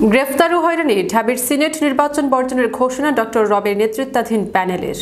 গ্রেফতার ও হয়রানি ঢাবির সিনেট নির্বাচন বর্জনের ঘোষণা ডক্টর রবের নেতৃত্বাধীন প্যানেলের।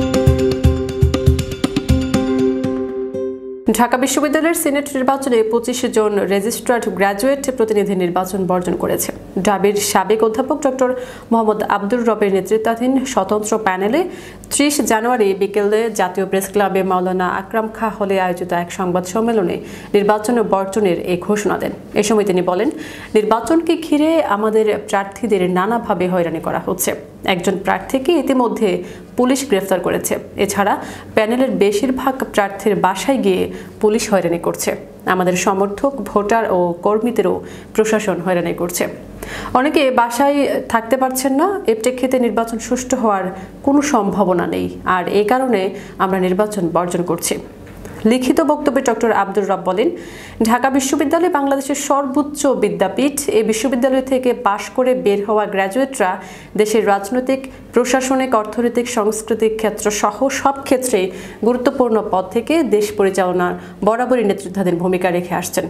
ঢাকা বিশ্ববিদ্যালয়ের সিনেট নির্বাচনে 25 জন রেজিস্ট্রার্ড গ্র্যাজুয়েট প্রতিনিধি নির্বাচন বর্জন করেছে। ঢাবির সাবেক অধ্যাপক ডক্টর মোহাম্মদ আব্দুর রবের নেতৃত্বাধীন স্বতন্ত্র প্যানেলে 30 জানুয়ারি বিকেলে জাতীয় প্রেস ক্লাবে মাওলানা আকরাম খাঁ হলে আয়োজিত এক সংবাদ সম্মেলনে নির্বাচন বর্জনের এই ঘোষণা দেন। এ সময় তিনি বলেন, নির্বাচনকে ঘিরে আমাদের প্রার্থীদের নানাভাবে হয়রানি করা হচ্ছে। একজন প্রার্থীকে ইতিমধ্যে পুলিশ গ্রেফতার করেছে। এছাড়া প্যানেলের বেশিরভাগ প্রার্থীর বাসায় গিয়ে পুলিশ হয়রানি করছে। আমাদের সমর্থক, ভোটার ও কর্মীদেরও প্রশাসন হয়রানি করছে। অনেকে বাসায় থাকতে পারছেন না। এর প্রেক্ষিতে নির্বাচন সুষ্ঠু হওয়ার কোনো সম্ভাবনা নেই, আর এই কারণে আমরা নির্বাচন বর্জন করছি। লিখিত বক্তব্যে ডক্টর আব্দুর রব বলেন, ঢাকা বিশ্ববিদ্যালয় বাংলাদেশের সর্বোচ্চ বিদ্যাপীঠ। এই বিশ্ববিদ্যালয় থেকে পাশ করে বের হওয়া গ্র্যাজুয়েটরা দেশের রাজনৈতিক, প্রশাসনিক, অর্থনৈতিক, সাংস্কৃতিক ক্ষেত্র সহ সব ক্ষেত্রে গুরুত্বপূর্ণ পদ থেকে দেশ পরিচালনার বরাবরই নেতৃত্বাধীন ভূমিকা রেখে আসছেন।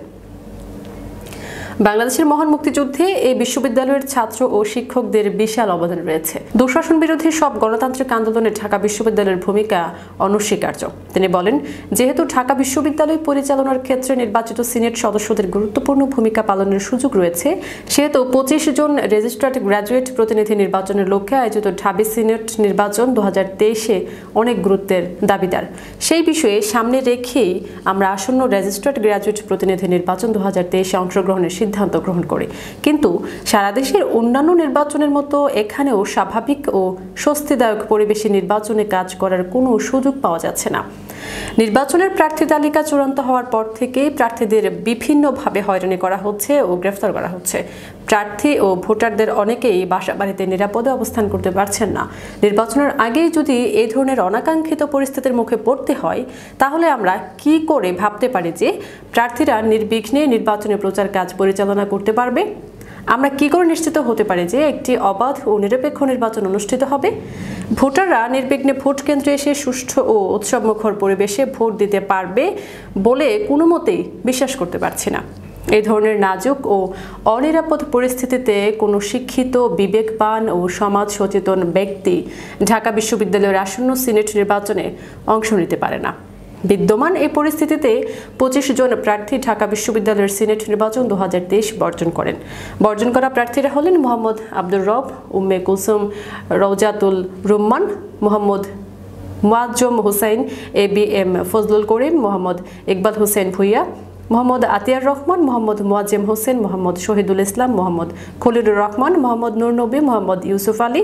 বাংলাদেশের মহান মুক্তিযুদ্ধে এই বিশ্ববিদ্যালয়ের ছাত্র ও শিক্ষকদের বিশাল অবদান রয়েছে। দুঃশাসন বিরোধী সব গণতান্ত্রিক আন্দোলনে ঢাকা বিশ্ববিদ্যালয়ের ভূমিকা অনস্বীকার্য। তিনি বলেন, যেহেতু ঢাকা বিশ্ববিদ্যালয় পরিচালনার ক্ষেত্রে নির্বাচিত সিনেট সদস্যদের গুরুত্বপূর্ণ ভূমিকা পালনের সুযোগ রয়েছে, সেহেতু 25 জন রেজিস্ট্রার্ড গ্র্যাজুয়েট প্রতিনিধি নির্বাচনের লক্ষ্যে আয়োজিত ঢাবি সিনেট নির্বাচন 2023-এ অনেক গুরুত্বের দাবিদার। সেই বিষয়ে সামনে রেখেই আমরা আসন্ন রেজিস্ট্রার্ড গ্র্যাজুয়েট প্রতিনিধি নির্বাচন 2023-এ অংশগ্রহণের সিদ্ধান্ত গ্রহণ করে। কিন্তু সারা দেশের অন্যান্য নির্বাচনের মতো এখানেও স্বাভাবিক ও স্বস্তিদায়ক পরিবেশে নির্বাচনে কাজ করার কোনো সুযোগ পাওয়া যাচ্ছে না। নির্বাচনের প্রার্থী তালিকা চূড়ান্ত হওয়ার পর থেকেই প্রার্থীদের বিভিন্নভাবে হয়রানি করা হচ্ছে ও গ্রেফতার করা হচ্ছে। প্রার্থী ও ভোটারদের অনেকেই বাসা বাড়িতে নিরাপদে অবস্থান করতে পারছেন না। নির্বাচনের আগেই যদি এই ধরনের অনাকাঙ্ক্ষিত পরিস্থিতির মুখে পড়তে হয়, তাহলে আমরা কি করে ভাবতে পারি যে প্রার্থীরা নির্বিঘ্নে নির্বাচনী প্রচার কাজ পরিচালনা করতে পারবে? আমরা কি করে নিশ্চিত হতে পারি যে একটি অবাধ ও নিরপেক্ষ নির্বাচন অনুষ্ঠিত হবে? ভোটাররা নির্বিঘ্নে ভোট কেন্দ্রে এসে সুষ্ঠু ও উৎসবমুখর পরিবেশে ভোট দিতে পারবে বলে কোনো মতেই বিশ্বাস করতে পারছি না। এই ধরনের নাজুক ও অনিরাপদ পরিস্থিতিতে কোনো শিক্ষিত, বিবেকবান ও সমাজ সচেতন ব্যক্তি ঢাকা বিশ্ববিদ্যালয়ের আসন্ন সিনেট নির্বাচনে অংশ নিতে পারে না। বিদ্যমান এই পরিস্থিতিতে 25 জন প্রার্থী ঢাকা বিশ্ববিদ্যালয়ের সিনেট নির্বাচন 2023 বর্জন করেন। বর্জন করা প্রার্থীরা হলেন মোহাম্মদ আব্দুর রব, উম্মে কুলসুম রওজাতুল রুম্মান, মোহাম্মদ মুআজ্জম হোসেন, ABM ফজলুল করিম, মোহাম্মদ ইকবাল হোসেন ভুইয়া, মোহাম্মদ আতিয়ার রহমান, মোহাম্মদ মুআজ্জেম হোসেন, মোহাম্মদ শহীদুল ইসলাম, মোহাম্মদ খলিলুর রহমান, মোহাম্মদ নূর নবী, মোহাম্মদ ইউসুফ আলী,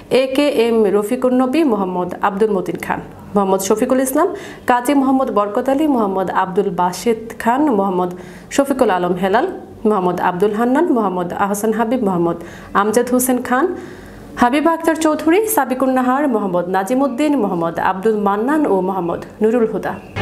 AKM রফিকুন নবী, মোহাম্মদ আব্দুল মতিন খান, মোহাম্মদ শফিকুল ইসলাম, কাজী মোহাম্মদ বরকত আলী, মোহাম্মদ আব্দুল বাসিত খান, মোহাম্মদ শফিকুল আলম হেলাল, মোহাম্মদ আব্দুল হান্নান, মোহাম্মদ আহসান হাবিব, মোহাম্মদ আমজাদ হোসেন খান, হাবিবা আক্তার চৌধুরী, সাবিকুন নাহার, মোহাম্মদ নাজিমউদ্দিন, মোহাম্মদ আব্দুল মান্নান ও মোহাম্মদ নুরুল হুদা।